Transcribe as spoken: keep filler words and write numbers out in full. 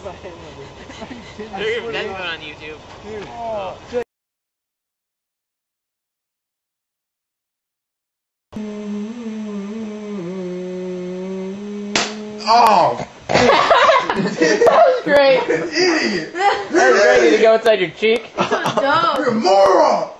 Dude, that's going on YouTube. Dude. Oh. Oh! That was great! Idiot! That was ready to go inside your cheek. So dumb. You're a moron!